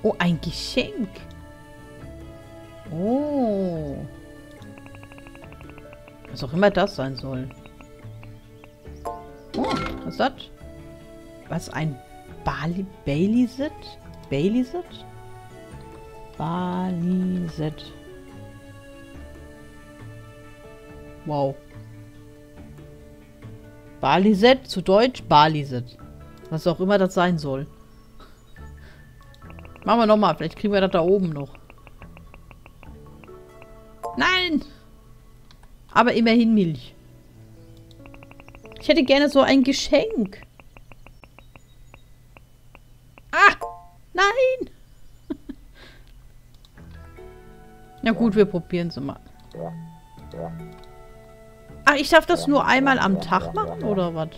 Oh, ein Geschenk. Oh. Was auch immer das sein soll. Oh, was ist das? Was, ein Baliset? Baliset? Baliset. Wow. Baliset, zu Deutsch Baliset. Was auch immer das sein soll. Machen wir nochmal. Vielleicht kriegen wir das da oben noch. Nein! Aber immerhin Milch. Ich hätte gerne so ein Geschenk. Ah! Nein! Na gut, wir probieren es mal. Ah, ich darf das nur einmal am Tag machen, oder was?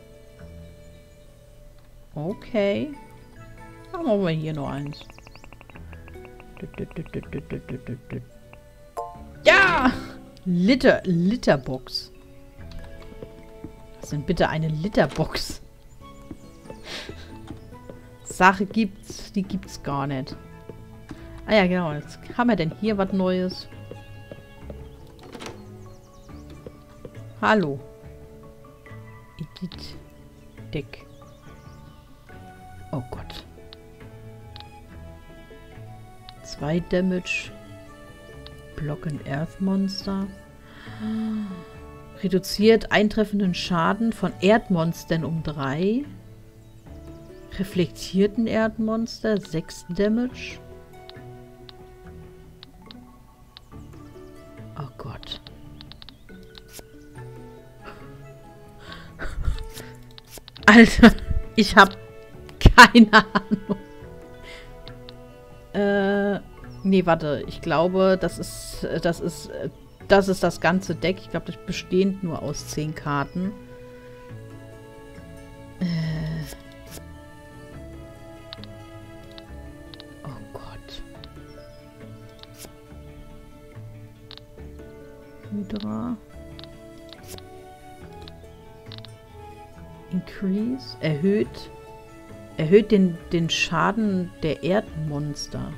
Okay. Dann machen wir hier nur eins. Ja! Literbox. Was denn bitte eine Literbox? Sache gibt's, die gibt's gar nicht. Ah ja, genau. Jetzt haben wir denn hier was Neues. Hallo. Edit Deck. Oh Gott. 2 Damage. Block and Earth Monster. Reduziert eintreffenden Schaden von Erdmonstern um 3. Reflektierten Erdmonster 6 Damage. Oh Gott. Alter, ich habe keine Ahnung. Nee, warte. Ich glaube, das ist das ganze Deck. Ich glaube, das besteht nur aus 10 Karten. Oh Gott. Hydra. Increase. Erhöht den Schaden der Erdmonster.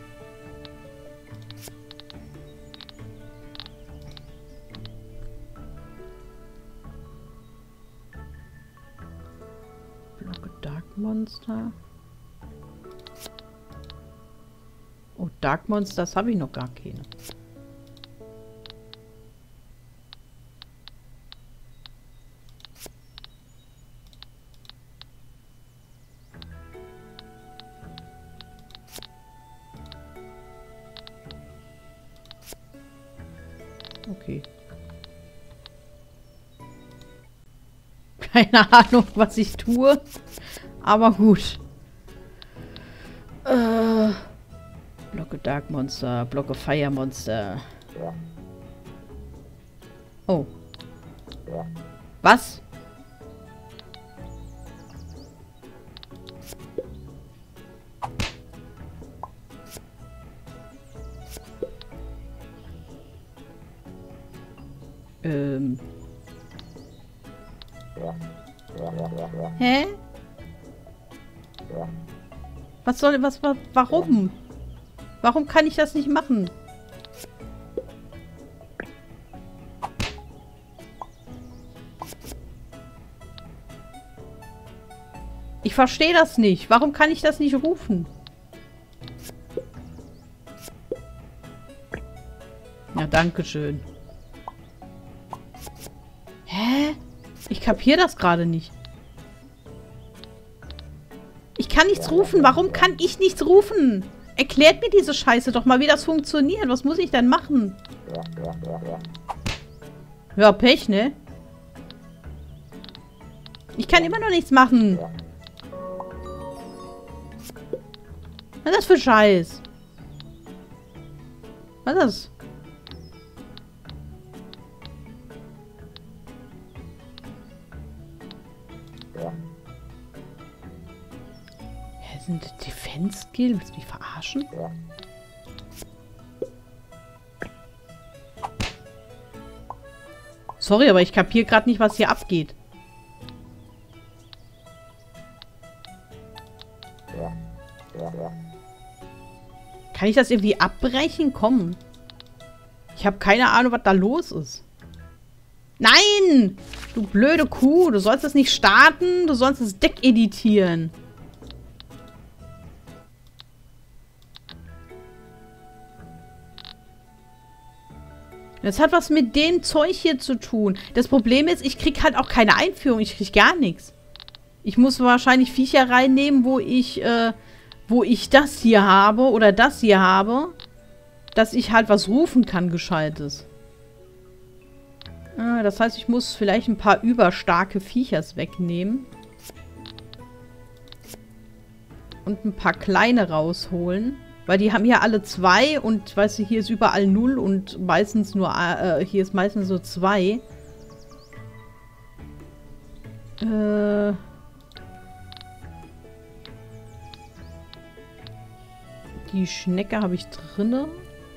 Blocke Dark Monster. Oh, Dark Monsters habe ich noch gar keine. Okay. Keine Ahnung, was ich tue. Aber gut. Blocke Dark Monster, Blocke Fire Monster. Oh. Was? Hä? Warum? Warum kann ich das nicht machen? Ich verstehe das nicht. Warum kann ich das nicht rufen? Ja, danke schön. Hä? Ich kapiere das gerade nicht. Ich kann nichts rufen. Warum kann ich nichts rufen? Erklärt mir diese Scheiße doch mal, wie das funktioniert. Was muss ich denn machen? Ja, Pech, ne? Ich kann immer noch nichts machen. Was ist das für Scheiß? Was ist das? Sind das Defense-Skill? Willst du mich verarschen? Sorry, aber ich kapiere gerade nicht, was hier abgeht. Kann ich das irgendwie abbrechen? Komm. Ich habe keine Ahnung, was da los ist. Nein! Du blöde Kuh. Du sollst es nicht starten. Du sollst das Deck editieren. Das hat was mit dem Zeug hier zu tun. Das Problem ist, ich krieg halt auch keine Einführung. Ich krieg gar nichts. Ich muss wahrscheinlich Viecher reinnehmen, wo ich das hier habe oder das hier habe, dass ich halt was rufen kann, Gescheites. Das heißt, ich muss vielleicht ein paar überstarke Viechers wegnehmen. Und ein paar kleine rausholen. Weil die haben ja alle 2 und, weißt du, hier ist überall 0 und meistens nur, hier ist meistens so 2. Die Schnecke habe ich drinne.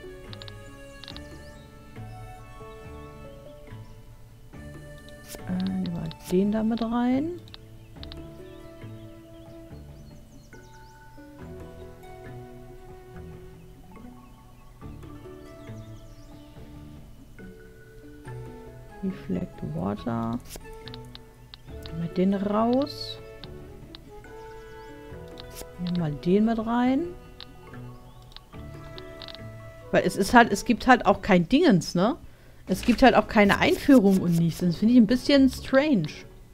Nehmen wir den da mit rein. Reflect Water. Nehmen wir den raus. Nehmen wir mal den mit rein. Weil es ist halt, es gibt halt auch kein Dingens, ne? Es gibt halt auch keine Einführung und nichts. Das finde ich ein bisschen strange.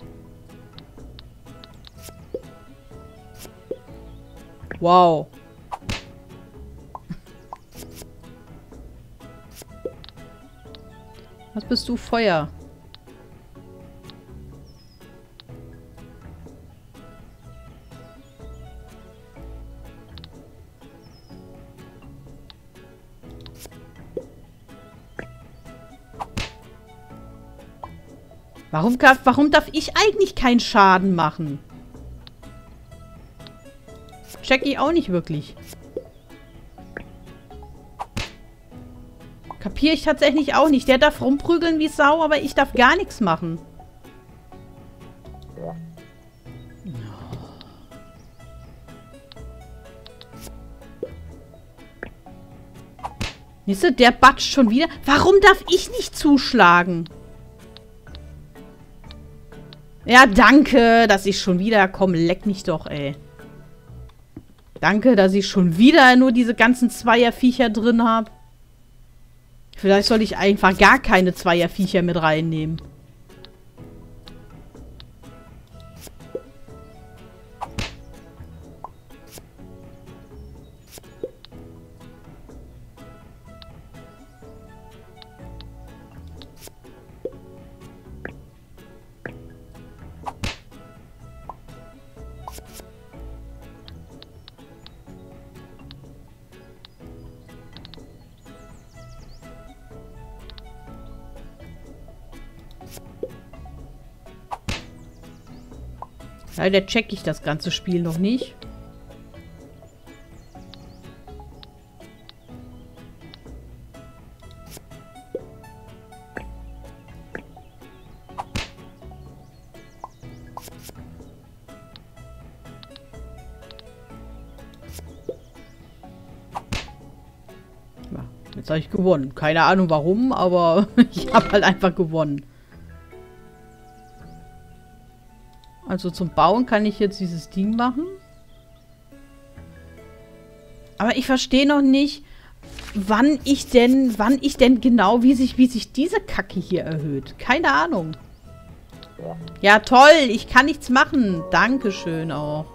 Wow. Was bist du? Feuer. Warum darf ich eigentlich keinen Schaden machen? Check ich auch nicht wirklich. Kapiere ich tatsächlich auch nicht. Der darf rumprügeln wie Sau, aber ich darf gar nichts machen. Siehst du, der batscht schon wieder. Warum darf ich nicht zuschlagen? Ja, danke, dass ich schon wieder... Komm, leck mich doch, ey. Danke, dass ich schon wieder nur diese ganzen Zweierviecher drin habe. Vielleicht soll ich einfach gar keine Zweierviecher mit reinnehmen. Leider check ich das ganze Spiel noch nicht. Ja, jetzt habe ich gewonnen. Keine Ahnung warum, aber ich habe halt einfach gewonnen. Also zum Bauen kann ich jetzt dieses Ding machen. Aber ich verstehe noch nicht, wann ich denn genau, wie sich diese Kacke hier erhöht. Keine Ahnung. Ja, toll. Ich kann nichts machen. Dankeschön auch.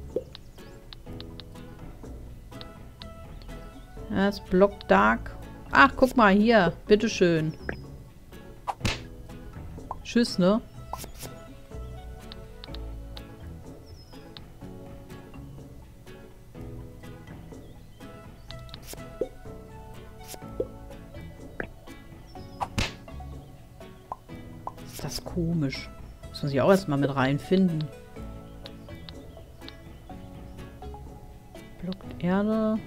Ja, das Block Dark. Ach, guck mal hier. Bitteschön. Tschüss, ne? Ist das komisch. Das muss ich auch erstmal mit reinfinden. Blockt Erde.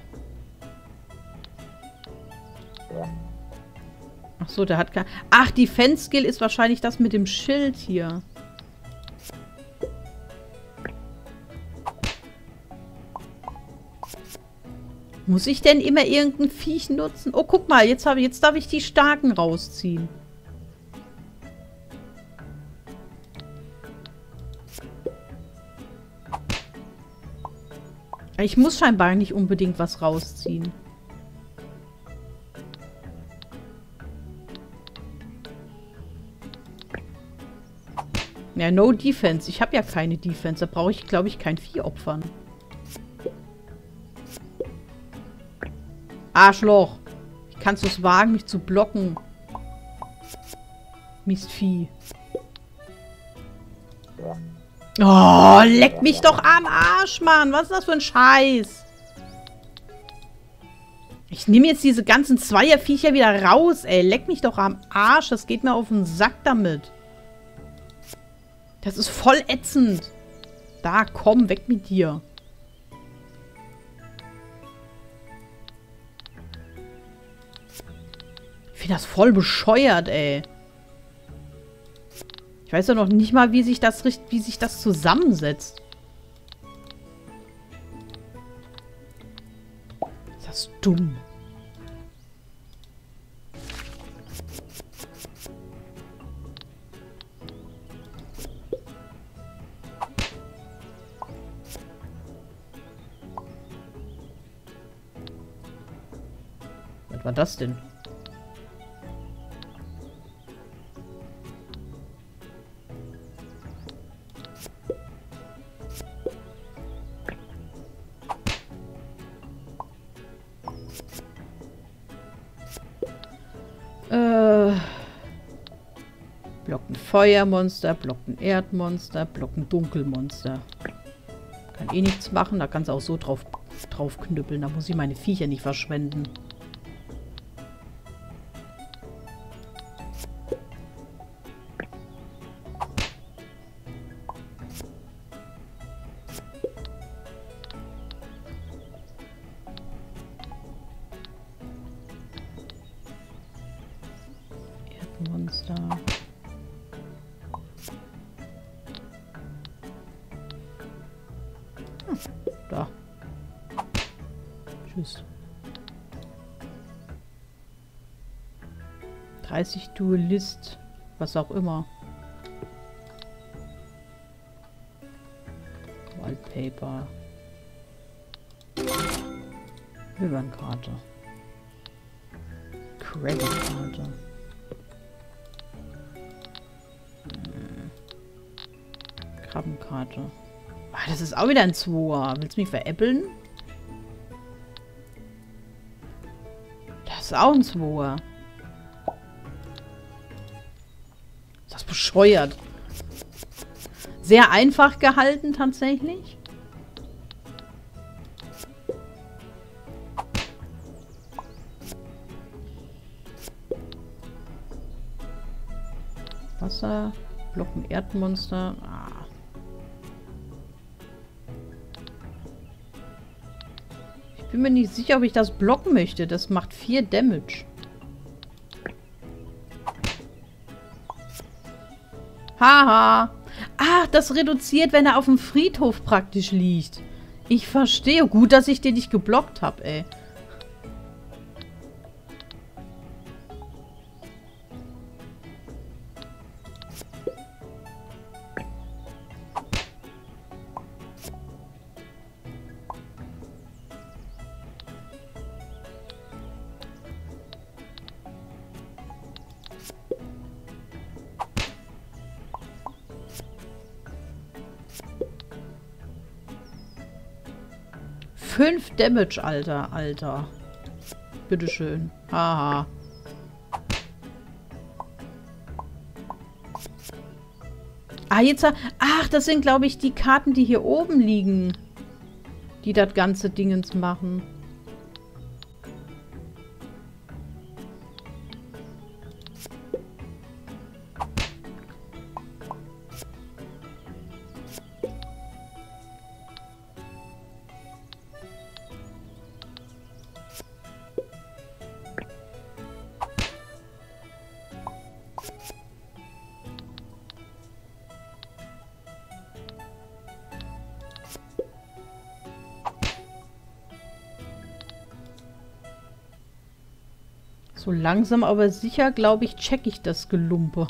Ach so, der hat kein... Ach, Defense Skill ist wahrscheinlich das mit dem Schild hier. Muss ich denn immer irgendein Viech nutzen? Oh, guck mal, jetzt darf ich die Starken rausziehen. Ich muss scheinbar nicht unbedingt was rausziehen. Ja, no defense. Ich habe ja keine Defense. Da brauche ich, glaube ich, kein Vieh opfern. Arschloch. Wie kannst du es wagen, mich zu blocken? Mistvieh. Oh, leck mich doch am Arsch, Mann. Was ist das für ein Scheiß? Ich nehme jetzt diese ganzen Zweierviecher wieder raus, ey. Leck mich doch am Arsch. Das geht mir auf den Sack damit. Das ist voll ätzend. Da, komm, weg mit dir. Ich finde das voll bescheuert, ey. Ich weiß ja noch nicht mal, wie sich das zusammensetzt. Ist das dumm. Was war das denn? Blocken Feuermonster, blocken Erdmonster, blocken Dunkelmonster. Kann eh nichts machen, da kannst du auch so drauf knüppeln. Da muss ich meine Viecher nicht verschwenden. Erdmonster. Da. Tschüss. 30 Duelist. Was auch immer. Wallpaper. Silbernkarte. Creditkarte. Krabbenkarte. Ah, das ist auch wieder ein Zweier. Willst du mich veräppeln? Das ist auch ein Zweier. Ist das bescheuert? Sehr einfach gehalten tatsächlich. Wasser, Blocken, Erdmonster. Ah. Ich bin mir nicht sicher, ob ich das blocken möchte. Das macht 4 Damage. Haha. Ach, das reduziert, wenn er auf dem Friedhof praktisch liegt. Ich verstehe. Gut, dass ich den nicht geblockt habe, ey. Fünf Damage, Alter. Bitteschön. Haha. Ah, jetzt... Ach, das sind, glaube ich, die Karten, die hier oben liegen. Die das ganze Dingens machen. So langsam aber sicher, glaube ich, checke ich das Gelumpe.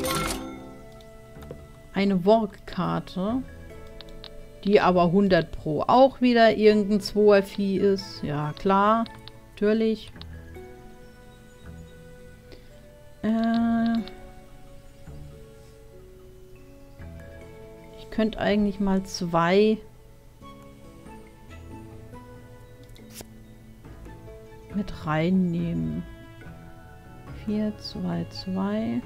Eine Workkarte. Die aber 100 Pro auch wieder irgendein 2er-Vieh ist. Ja, klar. Natürlich. Ich könnte eigentlich mal 2 mit reinnehmen. 4, 2, 2.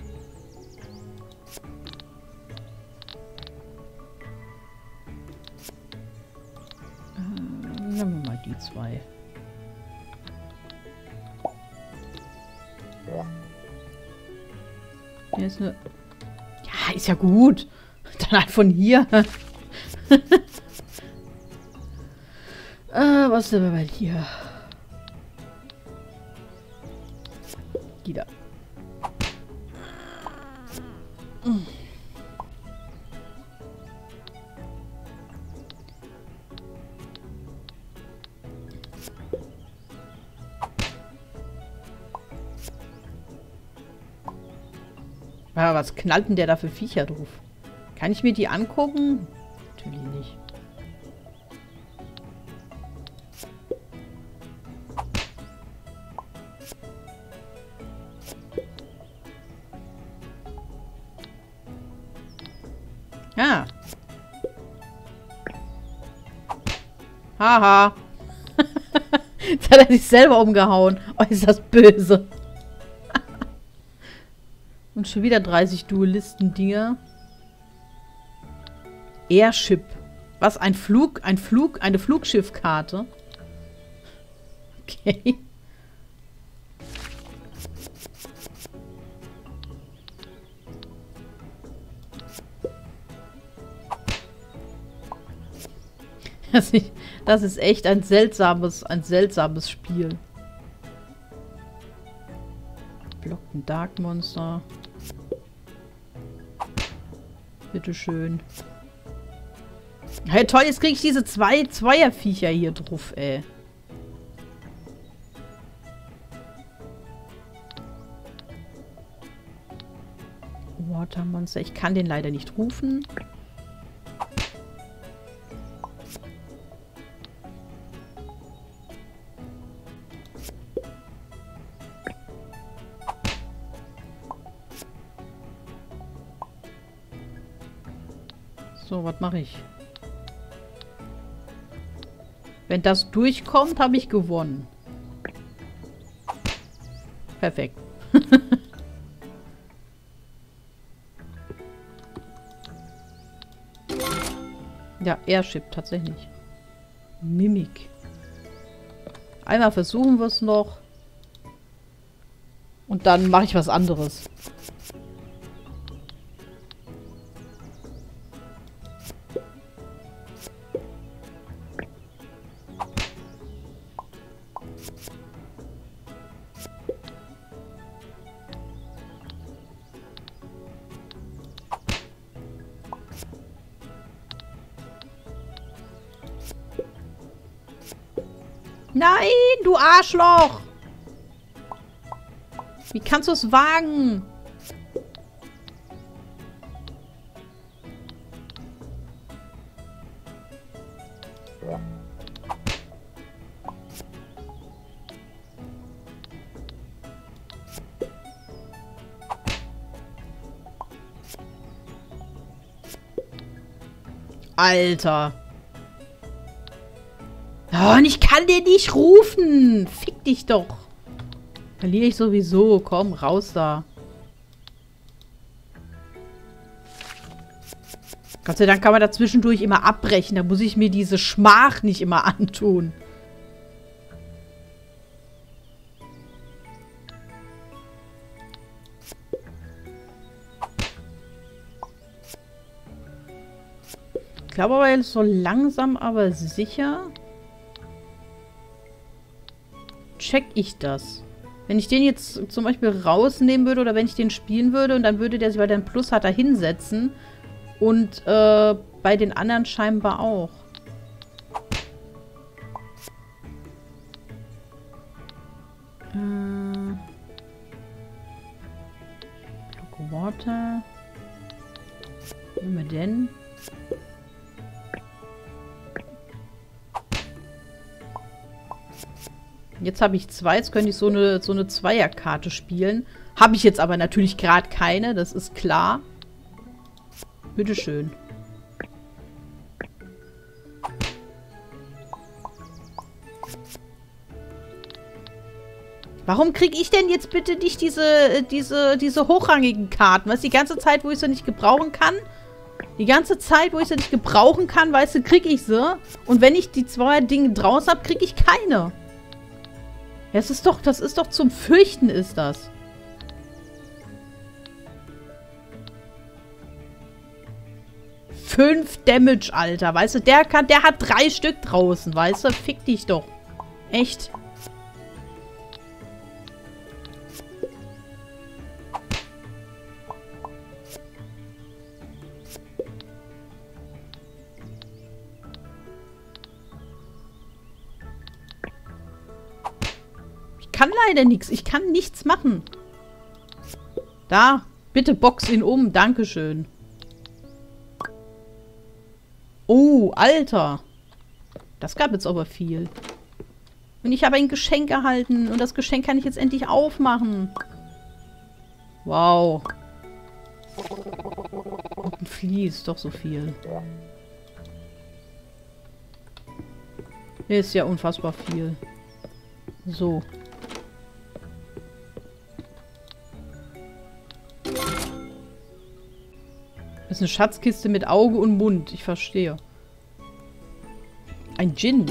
Nehmen wir mal die 2. Hier ist eine... Ja, ist ja gut. Dann halt von hier. Was ist denn bei hier? Die da. Ja, was knallt denn der da für Viecher drauf? Kann ich mir die angucken? Natürlich nicht. Ja. Haha. Jetzt hat er sich selber umgehauen. Oh, ist das böse. Und schon wieder 30 Duelisten-Dinger. Airship. Was? Eine Flugschiffkarte? Okay. Das ist echt ein seltsames Spiel. Blockten Dark Monster. Bitteschön. Hey, toll, jetzt kriege ich diese Zweierviecher hier drauf, ey. Watermonster. Ich kann den leider nicht rufen. So, was mache ich? Wenn das durchkommt, habe ich gewonnen. Perfekt. Ja, Airship tatsächlich. Mimik. Einmal versuchen wir es noch. Und dann mache ich was anderes. Nein, du Arschloch! Wie kannst du es wagen? Alter. Oh, und ich kann den nicht rufen. Fick dich doch. Verliere ich sowieso. Komm, raus da. Gott sei Dank kann man da zwischendurch immer abbrechen. Da muss ich mir diese Schmach nicht immer antun. Ich glaube aber jetzt so langsam, aber sicher check ich das. Wenn ich den jetzt zum Beispiel rausnehmen würde oder wenn ich den spielen würde und dann würde der sich, weil der einen Plus hat, da hinsetzen und bei den anderen scheinbar auch. Water. Was nehmen wir denn? Jetzt habe ich 2. Jetzt könnte ich so eine Zweierkarte spielen. Habe ich jetzt aber natürlich gerade keine. Das ist klar. Bitteschön. Warum kriege ich denn jetzt bitte nicht diese hochrangigen Karten? Weißt du, die ganze Zeit, wo ich sie nicht gebrauchen kann? Die ganze Zeit, wo ich sie nicht gebrauchen kann, weißt du, kriege ich sie. Und wenn ich die 2 Dinge draußen habe, kriege ich keine. Ja, das ist doch zum Fürchten, ist das. Fünf Damage, Alter. Weißt du, der hat 3 Stück draußen, weißt du? Fick dich doch. Echt. Ich kann leider nichts. Ich kann nichts machen. Da. Bitte box ihn um. Dankeschön. Oh, Alter. Das gab jetzt aber viel. Und ich habe ein Geschenk erhalten. Und das Geschenk kann ich jetzt endlich aufmachen. Wow. Und ein Vlies. Doch so viel. Ist ja unfassbar viel. So. Das ist eine Schatzkiste mit Auge und Mund. Ich verstehe. Ein Djinn.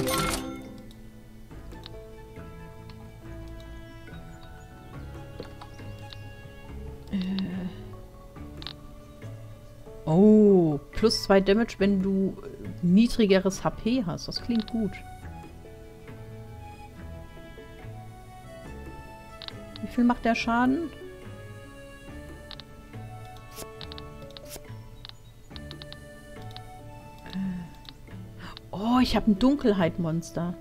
Oh, plus 2 Damage, wenn du niedrigeres HP hast. Das klingt gut. Wie viel macht der Schaden? Oh, ich habe ein Dunkelheitmonster.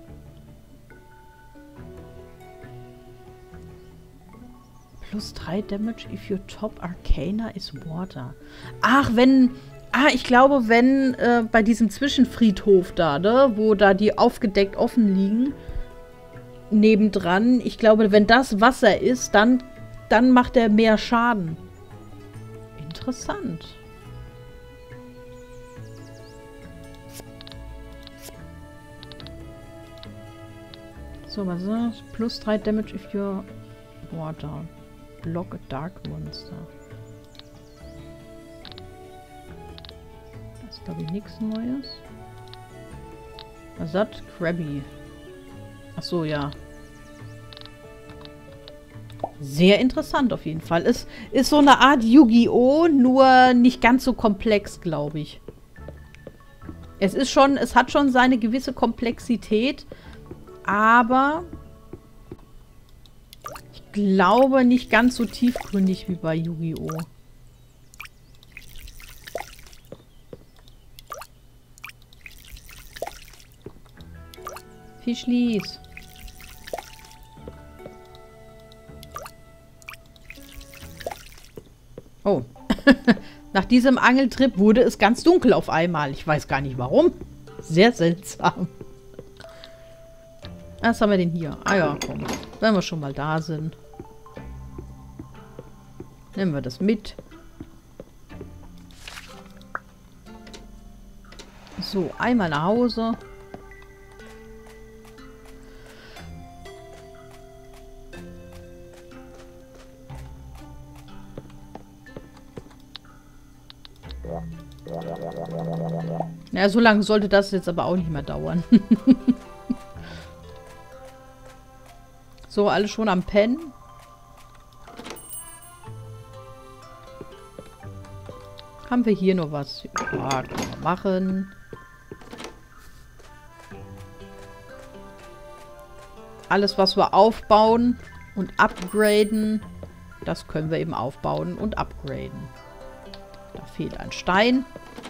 Plus 3 Damage if your top Arcana is water. Ach, wenn... Ah, ich glaube, wenn bei diesem Zwischenfriedhof da, ne, wo da die aufgedeckt offen liegen, nebendran, ich glaube, wenn das Wasser ist, dann macht er mehr Schaden. Interessant. So, was ist das? Plus 3 Damage if you're water. Block a dark monster. Das ist, glaube ich, nichts Neues. Was ist das? Krabby. Ach so, ja. Sehr interessant auf jeden Fall. Es ist so eine Art Yu-Gi-Oh!, nur nicht ganz so komplex, glaube ich. Es hat schon seine gewisse Komplexität, aber ich glaube nicht ganz so tiefgründig wie bei Yu-Gi-Oh! Fischlis. Oh. Nach diesem Angeltrip wurde es ganz dunkel auf einmal. Ich weiß gar nicht warum. Sehr seltsam. Was haben wir denn hier? Ah ja, komm. Wenn wir schon mal da sind. Nehmen wir das mit. So, einmal nach Hause. Ja, so lange sollte das jetzt aber auch nicht mehr dauern. So, alle schon am Pennen. Haben wir hier noch was? Ja, können wir machen. Alles, was wir aufbauen und upgraden, das können wir eben aufbauen und upgraden. Da fehlt ein Stein.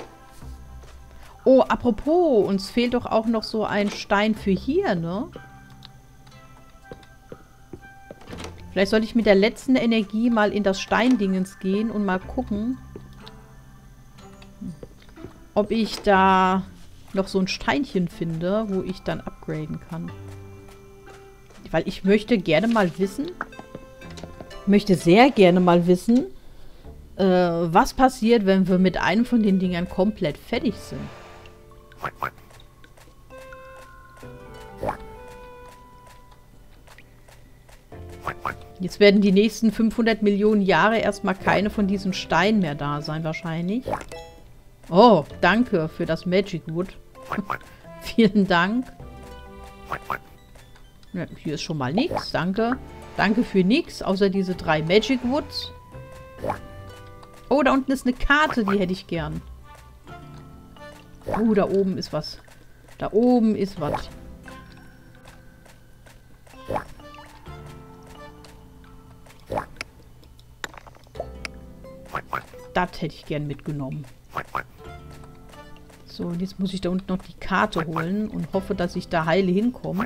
Oh, apropos, uns fehlt doch auch noch so ein Stein für hier, ne? Vielleicht sollte ich mit der letzten Energie mal in das Steindingens gehen und mal gucken, ob ich da noch so ein Steinchen finde, wo ich dann upgraden kann. Weil ich möchte gerne mal wissen, möchte sehr gerne mal wissen, was passiert, wenn wir mit einem von den Dingern komplett fertig sind. Jetzt werden die nächsten 500 Millionen Jahre erstmal keine von diesen Steinen mehr da sein, wahrscheinlich. Oh, danke für das Magic Wood. Vielen Dank. Ja, hier ist schon mal nichts, danke. Danke für nichts, außer diese 3 Magic Woods. Oh, da unten ist eine Karte, die hätte ich gern. Oh, da oben ist was. Da oben ist was. Das hätte ich gern mitgenommen. So, und jetzt muss ich da unten noch die Karte holen und hoffe, dass ich da heile hinkomme.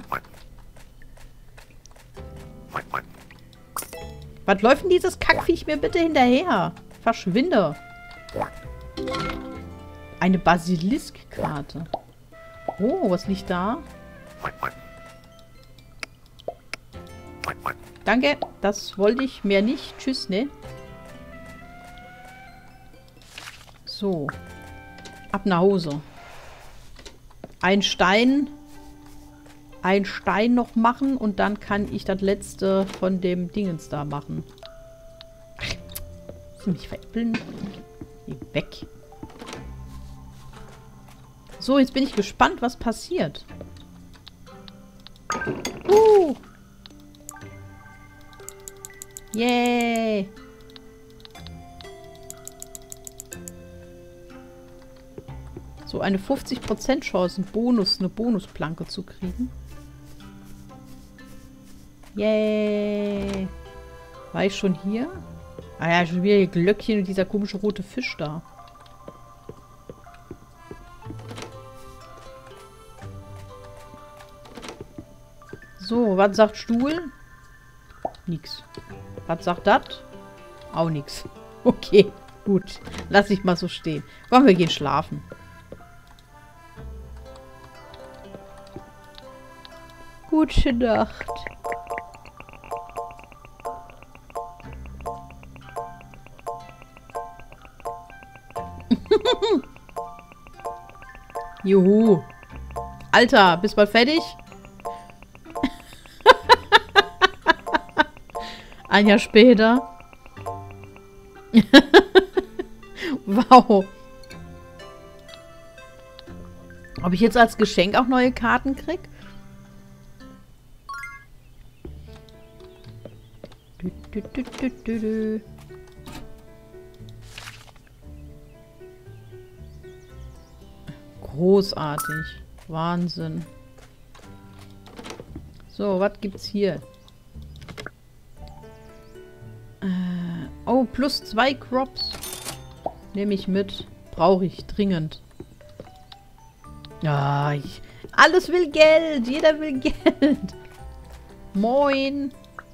Was läuft denn dieses Kackviech mir bitte hinterher? Verschwinde. Eine Basilisk-Karte. Oh, was liegt da? Danke, das wollte ich mehr nicht. Tschüss, ne? So. Ab nach Hause. Ein Stein noch machen und dann kann ich das letzte von dem Dingens da machen. Ach, willst du mich veräppeln? Geh weg. So, jetzt bin ich gespannt, was passiert. Yay! So, eine 50% Chance, eine Bonusplanke zu kriegen. Yay! War ich schon hier? Ah ja, schon wieder hier Glöckchen und dieser komische rote Fisch da. So, was sagt Stuhl? Nix. Was sagt das? Auch nix. Okay, gut. Lass ich mal so stehen. Komm, wir gehen schlafen. Gute Nacht. Juhu. Alter, bist bald fertig? Ein Jahr später. Wow. Ob ich jetzt als Geschenk auch neue Karten krieg? Großartig. Wahnsinn. So, was gibt's hier? Oh, plus 2 Crops. Nehme ich mit. Brauche ich dringend. Ja, alles will Geld. Jeder will Geld. Moin.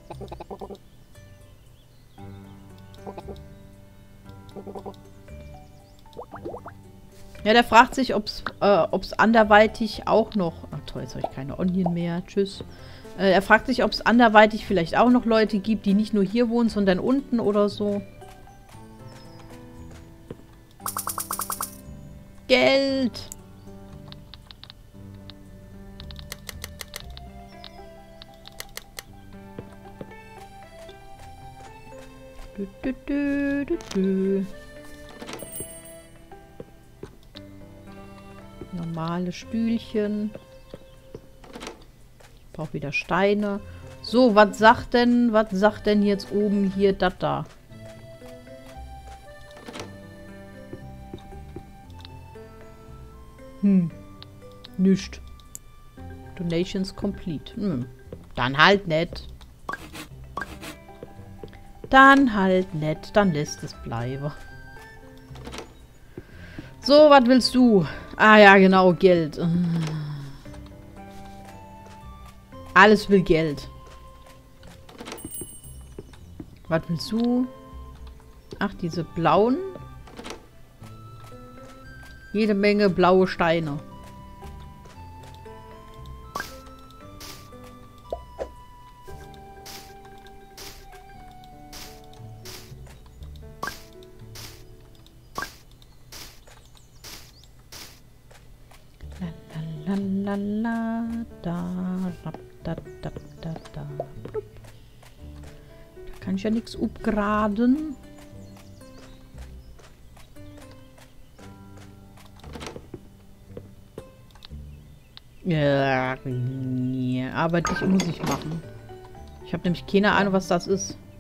Ja, der fragt sich, ob's anderweitig auch noch... Ach toll, jetzt habe ich keine Onion mehr. Tschüss. Er fragt sich, ob es anderweitig vielleicht auch noch Leute gibt, die nicht nur hier wohnen, sondern unten oder so. Geld! Normale Stühlchen. Ich brauche wieder Steine. So, was sagt denn jetzt oben hier das da? Nicht. Donations complete. Dann halt nicht. Dann halt nicht. Dann lässt es bleiben. So, was willst du? Ah ja, genau, Geld. Alles will Geld. Was willst du? Ach, diese blauen. Jede Menge blaue Steine. La la la da, da, da, da, da. Da kann ich ja nichts upgraden. Ja, aber dich muss ich machen. Ich habe nämlich keine Ahnung, was das ist.